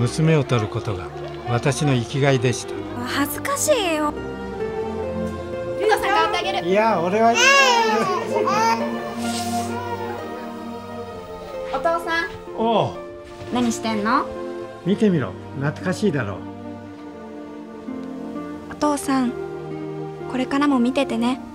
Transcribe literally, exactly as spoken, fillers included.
娘を取ることが私の生きがいでした。 恥ずかしいよ。 ルナさんが会ってあげる。 いや、俺はお父さん、 おう、 何してんの？ 見てみろ、懐かしいだろう。 お父さん、これからも見ててね。